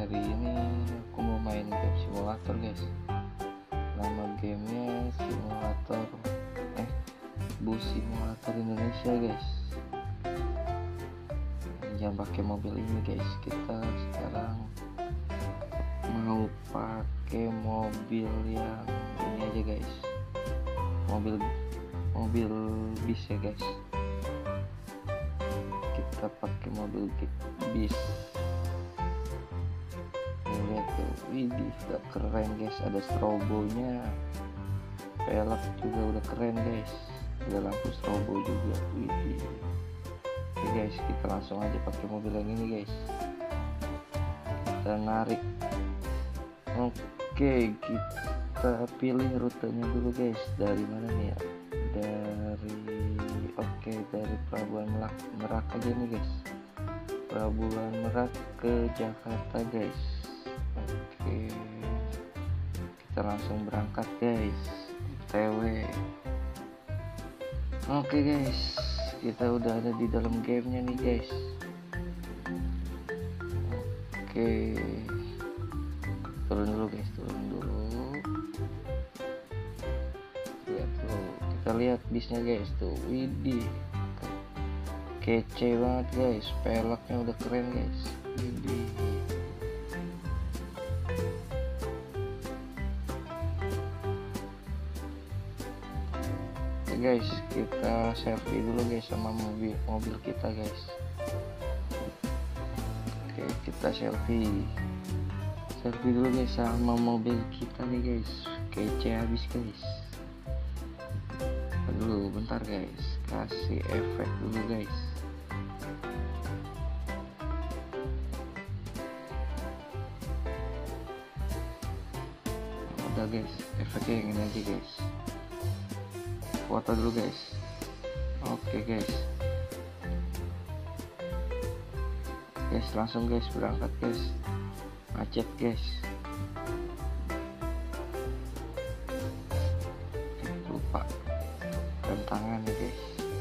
hari ini aku mau main game simulator guys. Nama gamenya simulator bus simulator Indonesia guys. Jangan pakai mobil ini guys, kita sekarang mau pakai mobil yang ini aja guys, mobil bis ya guys. Kita pakai mobil bis. Lihat tuh, widih, udah keren guys, ada strobonya, pelek juga udah keren guys, ada lampu strobo juga, widih. Oke guys, kita langsung aja pakai mobil yang ini guys, kita narik. Oke, kita pilih rutenya dulu guys, dari mana nih ya, dari Pelabuhan Merak aja nih guys, Pelabuhan Merak ke Jakarta guys. Oke, kita langsung berangkat guys, TW. Oke guys, kita udah ada di dalam gamenya nih guys. Oke, turun dulu guys, turun dulu. Lihat tuh, kita lihat bisnya guys tuh, widih, kece banget guys, peleknya udah keren guys, widih. Oke guys, kita selfie dulu guys sama mobil kita guys. Oke, kita selfie dulu guys sama mobil kita nih guys, kece habis guys. Dulu bentar guys, kasih efek dulu guys. Udah guys, efeknya yang ini aja guys. Foto dulu guys. Oke guys, langsung guys berangkat guys, macet guys. Lupa rem tangan ya guys.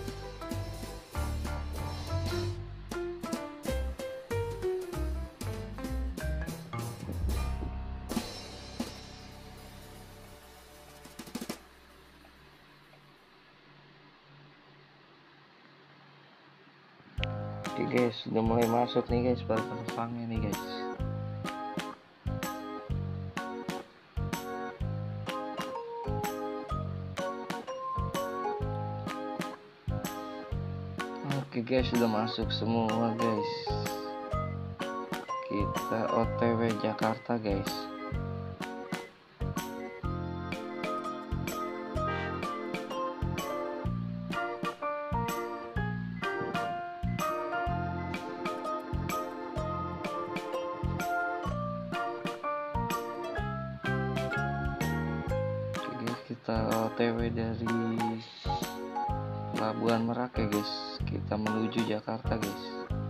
Oke guys, udah mulai masuk nih guys para penumpangnya nih guys. Oke guys, sudah masuk semua guys. Kita OTW Jakarta guys. Kita OTW dari Pelabuhan Merak ya guys, kita menuju Jakarta guys.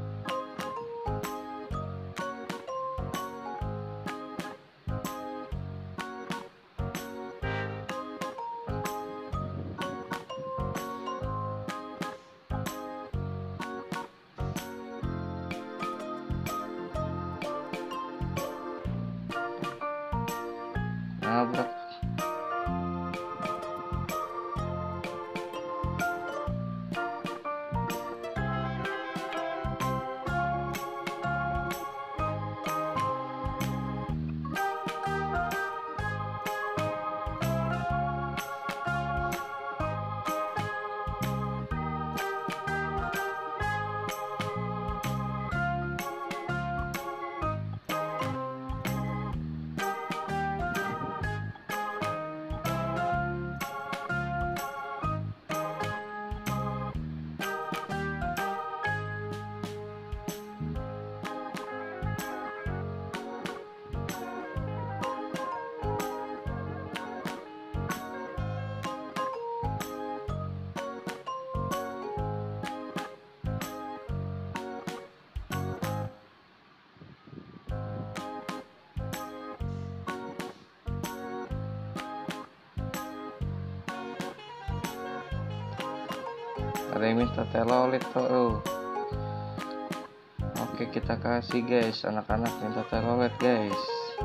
Nabrak. Ada yang minta telolet tuh. Oke, kita kasih guys, anak-anak minta telolet guys.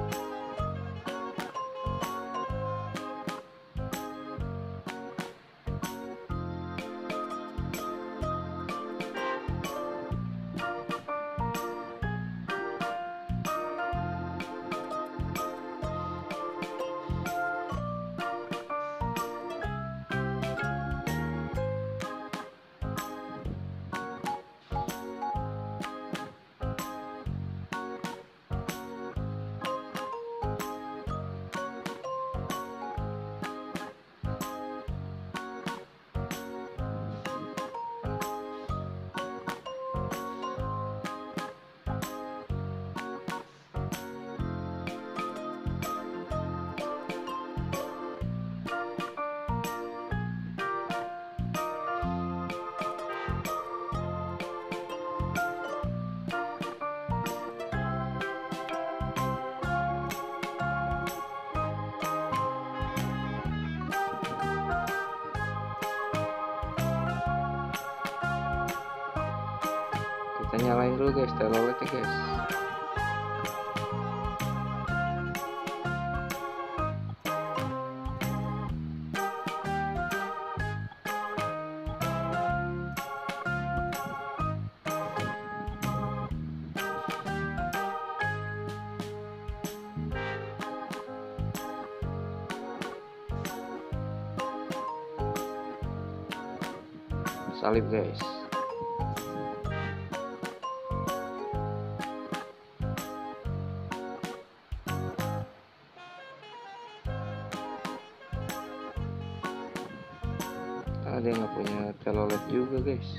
Kita nyalain dulu guys teloletnya guys. Salib guys. Ada yang nggak punya telolet juga guys.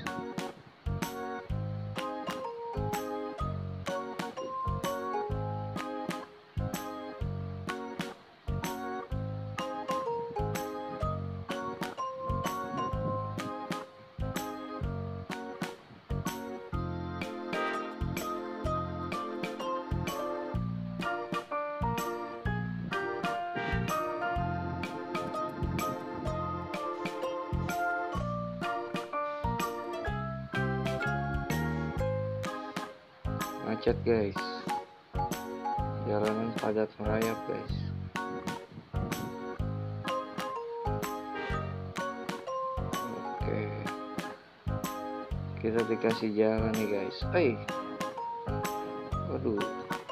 Macet guys, jalanan padat merayap guys. Oke, kita dikasih jalan nih guys. Waduh,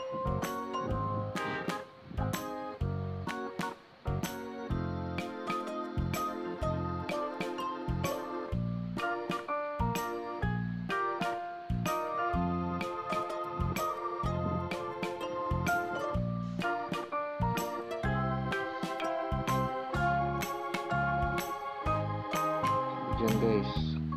hujan guys.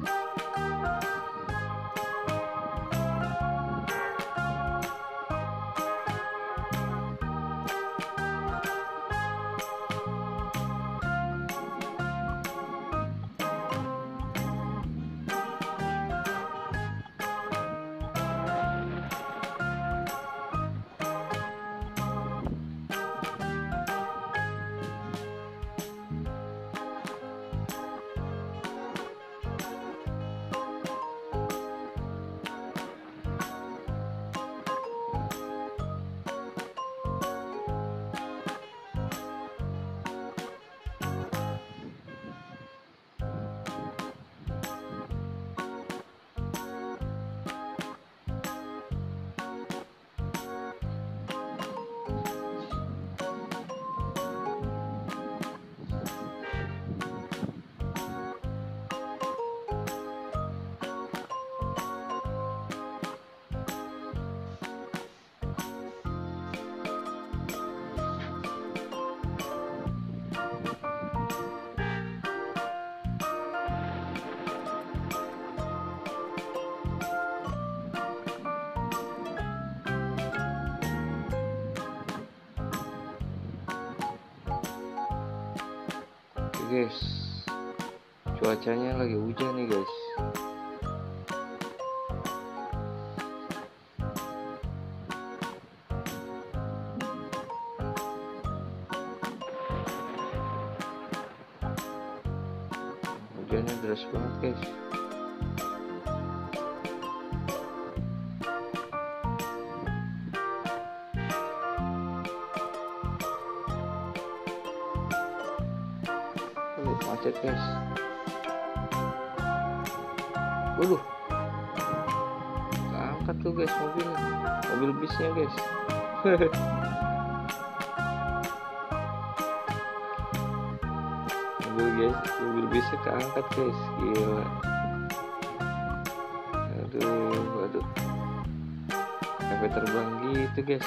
Guys, cuacanya lagi hujan nih guys. Hujannya deras banget guys. pencet guys. Waduh, keangkat tuh guys mobil bisnya guys. mobil bisnya keangkat guys, gila. Aduh, sampai terbang gitu guys.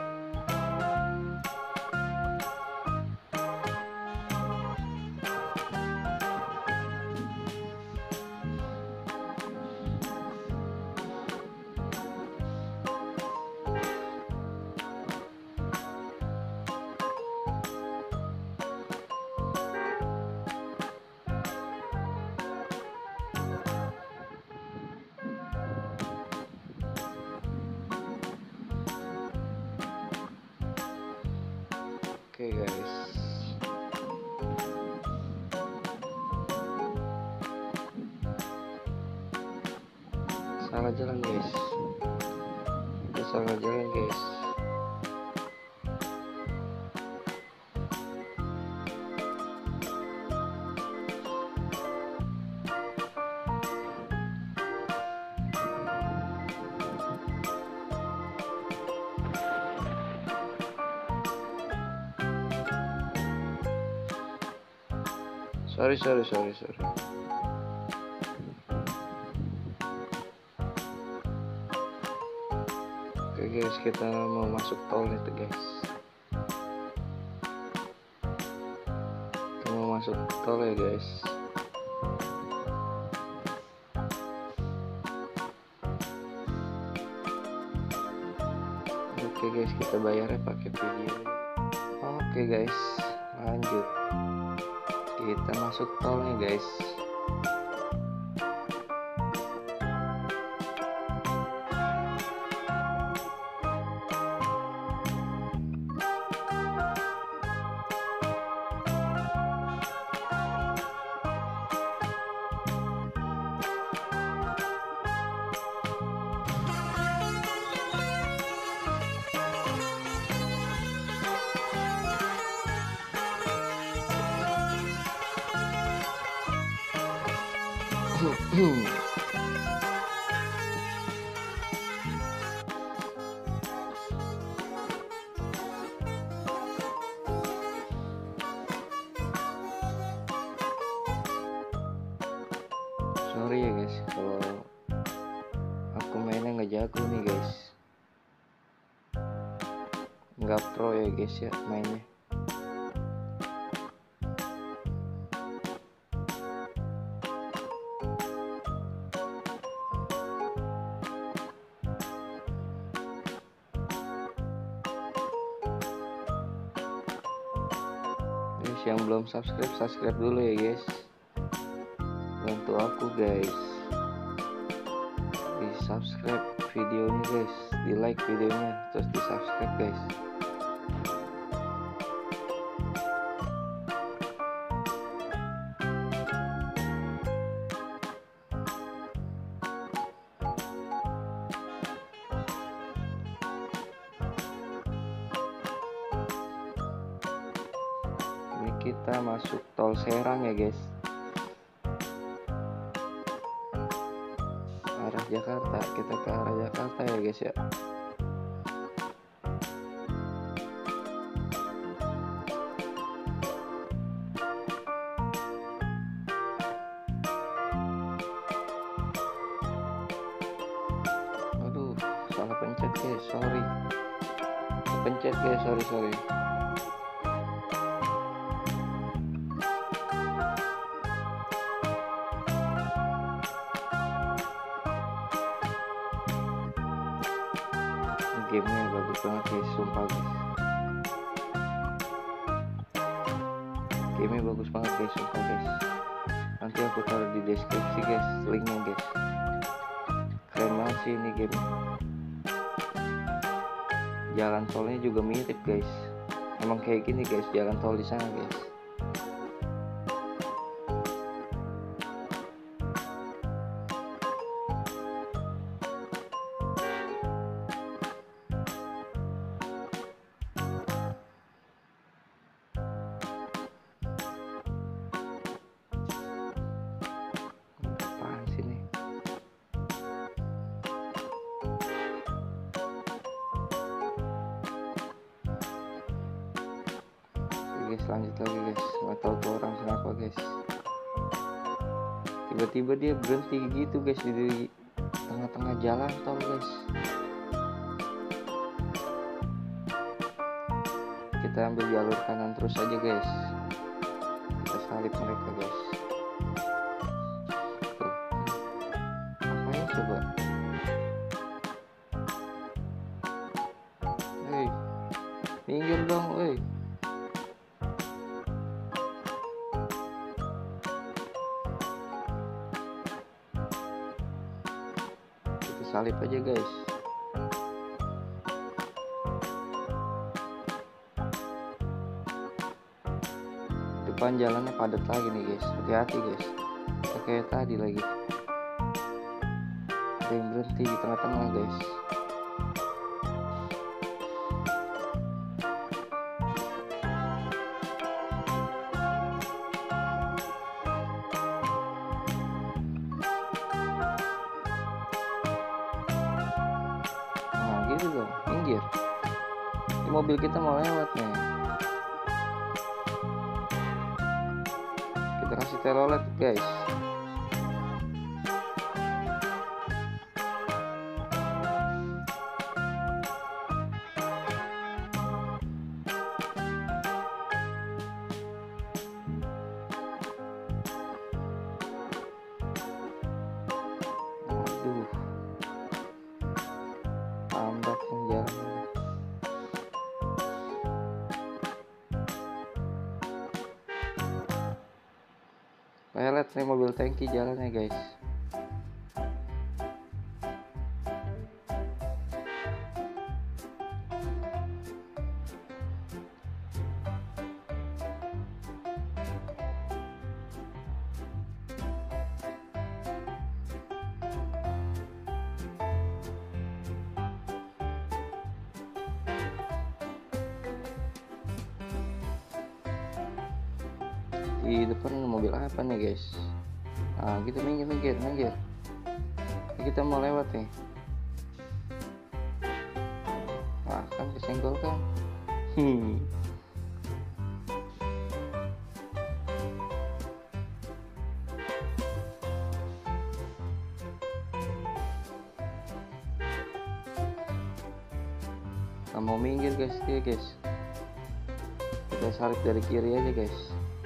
Oke guys, salah jalan guys, kita salah jalan guys. Sorry. Oke guys, kita mau masuk tol nih tuh guys. Kita mau masuk tol ya guys. Oke guys, kita bayarnya pakai video. Oke guys, lanjut. Kita masuk tol nih guys. Sorry ya guys kalau aku mainnya nggak jago nih guys, nggak pro ya guys ya mainnya. Guys yang belum subscribe dulu ya guys, bantu aku guys, di subscribe videonya guys, di like videonya, terus di subscribe guys. Ini kita masuk tol Serang ya guys, arah Jakarta. Kita ke arah Jakarta ya guys ya. Aduh, salah pencet guys, sorry. Pencet guys, sorry. Gamenya bagus banget guys, sumpah guys. Gamenya bagus banget guys, sumpah guys. Nanti aku taruh di deskripsi guys, linknya guys. Keren banget sih ini game. Jalan tolnya juga mirip guys. Emang kayak gini guys jalan tol di sana guys. guys, lanjut lagi guys. Nggak tahu tuh orang kenapa guys, tiba-tiba dia berhenti gitu guys di tengah-tengah jalan tol guys. Kita ambil jalur kanan terus aja guys, kita salip mereka guys. Tuh, ngapain coba? Hei, minggir dong, woi. Kita salip aja guys. Depan jalannya padat lagi nih guys, hati-hati guys. Kayak tadi lagi, ada yang berhenti di tengah-tengah guys. Nah gitu dong, minggir. Ini mobil kita mau lewat nih. Kita kasih telolet guys. Aduh, tambak yang jalan. Lelet nih mobil tangki jalannya guys. Di depan mobil apa nih guys? Nah gitu, minggir. Ini kita mau lewat nih. Nah kan kesenggol kan. Nah, mau minggir guys dia guys. Kita salip dari kiri aja guys.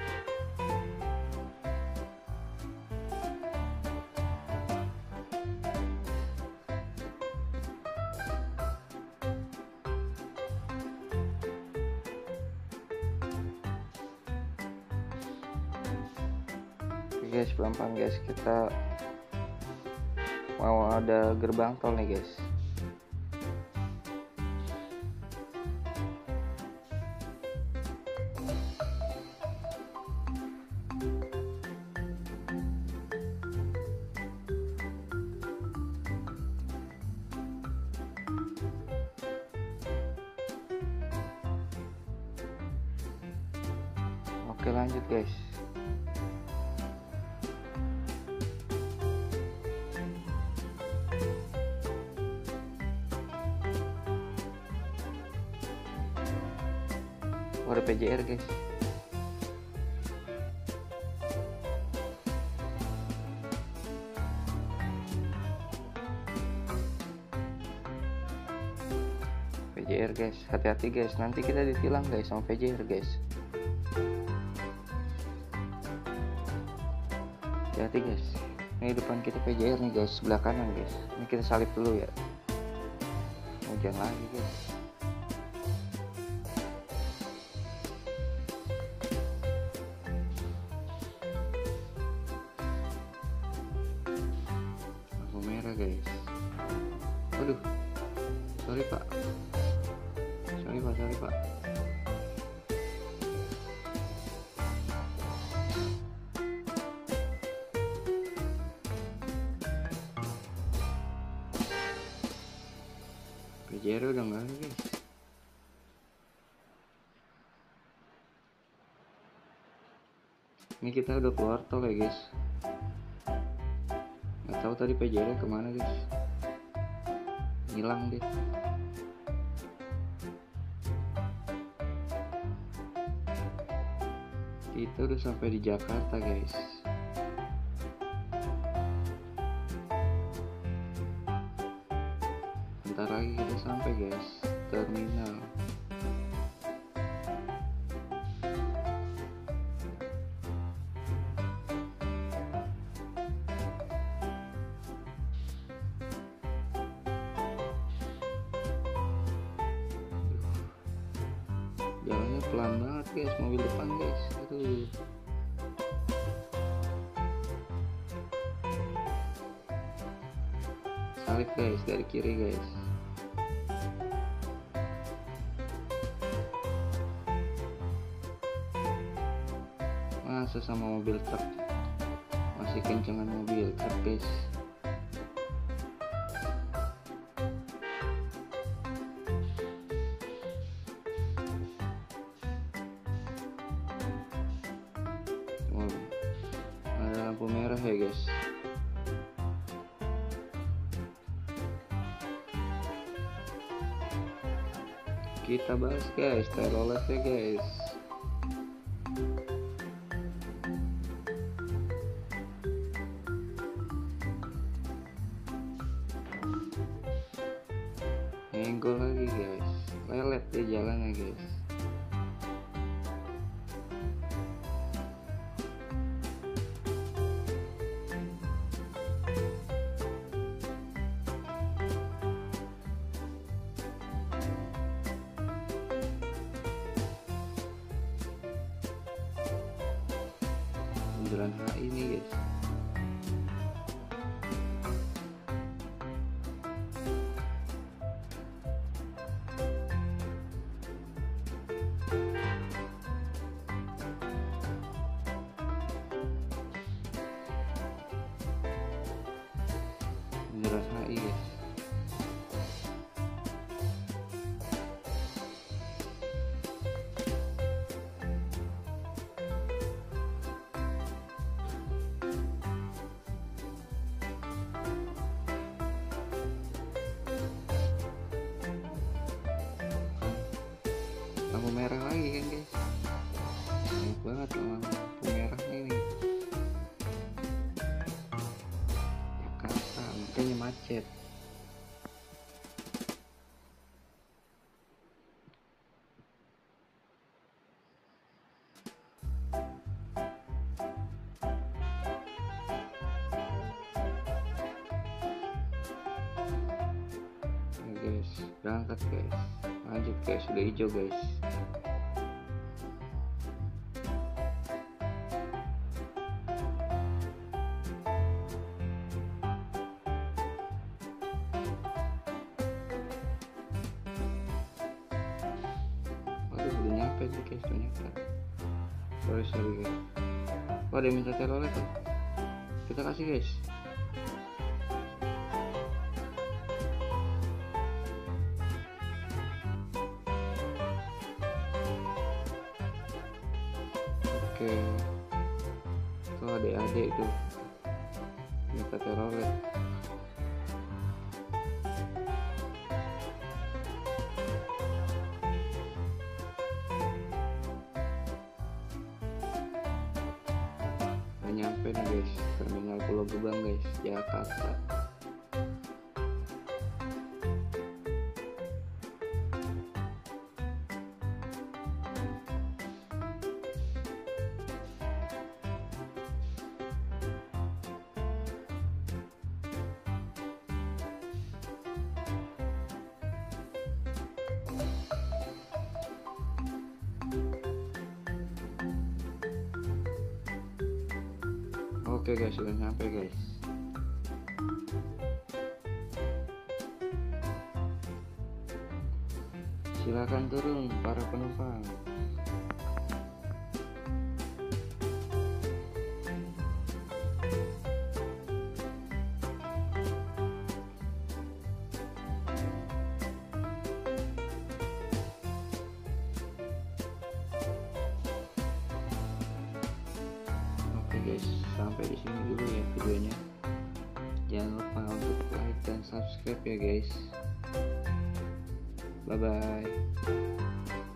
Guys, pelan-pelan guys, kita mau ada gerbang tol nih guys. Oke lanjut guys. Ada PJR guys. PJR guys, hati-hati guys, nanti kita ditilang guys sama PJR guys. Hati-hati guys, ini depan kita PJR nih guys, sebelah kanan guys. Ini kita salip dulu ya. Hujan lagi guys. Guys, aduh, sorry pak. PJR udah nggak ada guys. Ini kita udah keluar tol ya guys. Nggak tahu tadi PJR kemana guys, hilang deh. Kita udah sampai di Jakarta guys. Bentar lagi kita sampai guys, terminal. Jalannya pelan banget guys, mobil depan guys. Aduh. Salip guys dari kiri guys. Masa sama mobil truk masih kencengan mobil truk guys. Ada lampu merah ya guys. Kita bahas guys telolet ya guys. Enggol lagi guys, lelet deh jalannya guys. Bundaran HI ini guys. Bundaran HI guys. Lampu merah lagi kan guys. Banyak banget lampu merahnya ini. Jakarta makanya macet. Guys, berangkat guys, lanjut guys, udah hijau guys. Waduh, udah nyampe sih guys, ternyata. Sorry guys. Oh, ada yang minta telolet tuh, kita kasih guys. Oke, tuh adik-adik tuh minta telolet. Udah nyampe nih guys, terminal Pulau Gebang guys, Jakarta. Oke guys, sudah nyampe guys. Silakan turun para penumpang. Guys, sampai di sini dulu ya videonya. Jangan lupa untuk like dan subscribe ya guys. Bye bye.